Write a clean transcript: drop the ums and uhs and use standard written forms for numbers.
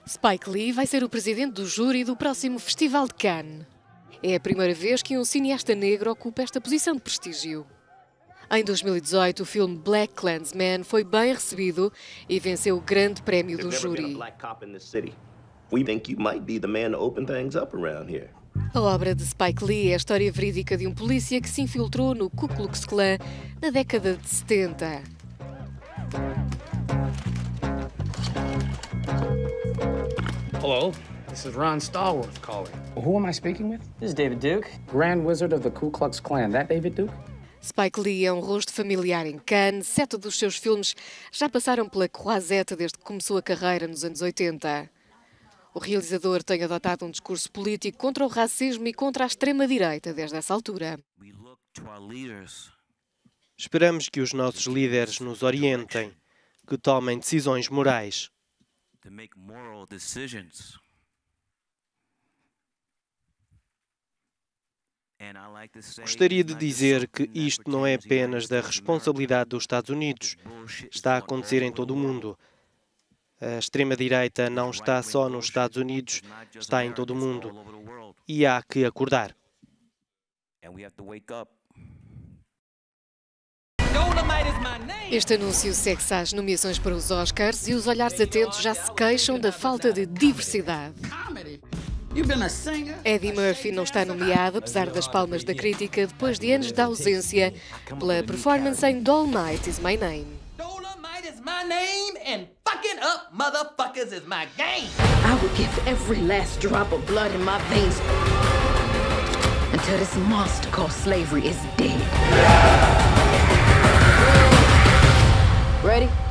Spike Lee vai ser o presidente do júri do próximo Festival de Cannes. É a primeira vez que um cineasta negro ocupa esta posição de prestígio. Em 2018, o filme BlacKkKlansman foi bem recebido e venceu o grande prémio do júri. A obra de Spike Lee é a história verídica de um polícia que se infiltrou no Ku Klux Klan na década de 70. Hello, this is Ron Stallworth calling. Who am I speaking with? This is David Duke, Grand Wizard of the Ku Klux Klan. That David Duke? Spike Lee é um rosto familiar em Cannes. 7 dos seus filmes já passaram pela Croisette desde que começou a carreira nos anos 80. O realizador tem adotado um discurso político contra o racismo e contra a extrema-direita desde essa altura. Esperamos que os nossos líderes nos orientem, que tomem decisões morais. Gostaria de dizer que isto não é apenas da responsabilidade dos Estados Unidos. Está a acontecer em todo o mundo. A extrema-direita não está só nos Estados Unidos, está em todo o mundo. E há que acordar. Este anúncio segue-se às nomeações para os Oscars e os olhares atentos já se queixam da falta de diversidade. Eddie Murphy não está nomeado, apesar das palmas da crítica, depois de anos de ausência pela performance em Dolomite Is My Name. I would give every last drop of blood in my veins until this monster called slavery is dead. Ready?